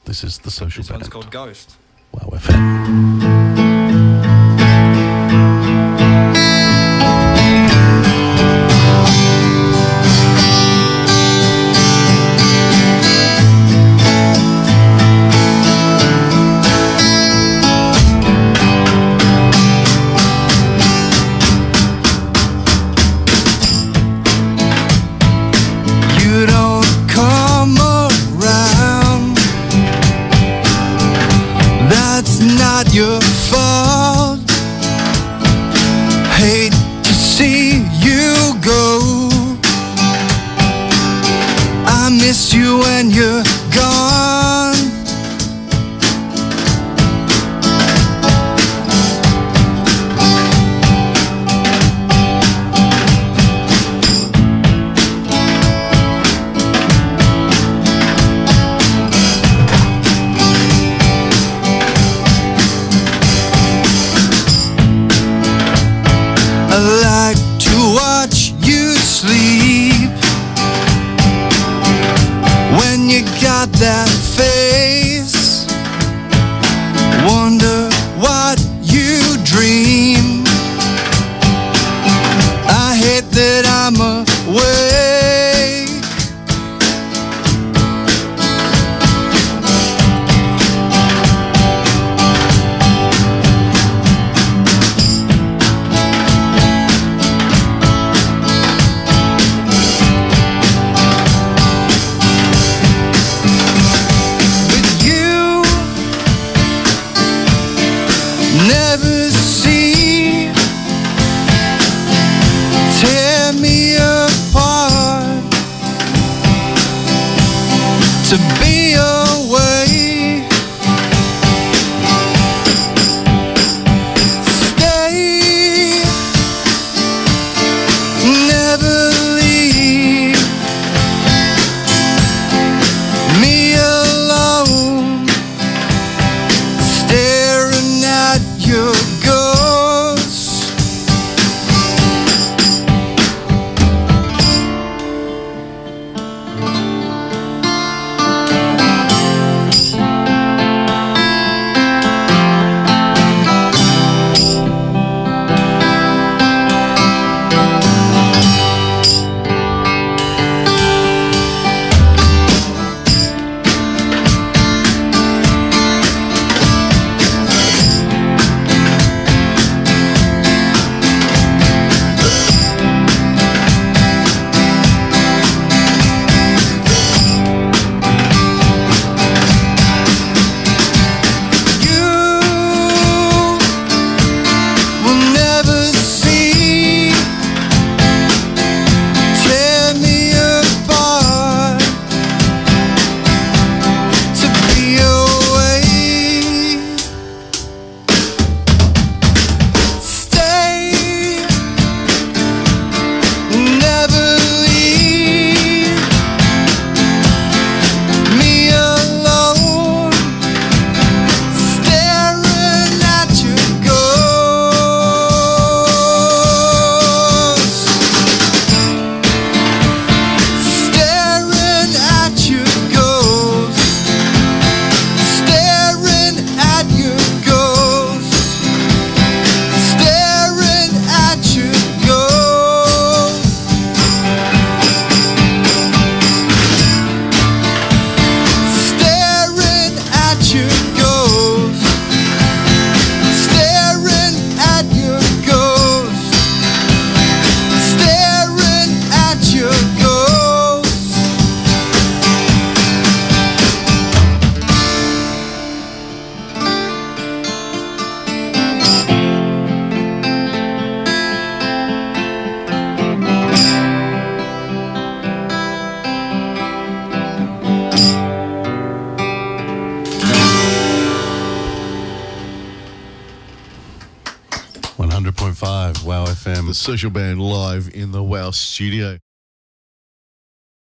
This is The Social Band. This one's called Ghost. Wow FM. Your fault. Hate to see you go. I miss you when you're gone. That face, wonder what you dream. I hate that I'm awake. Never see, tear me apart, to be away, stay, never leave me alone, staring at your ghost. Wow FM, The Social Band live in the Wow studio.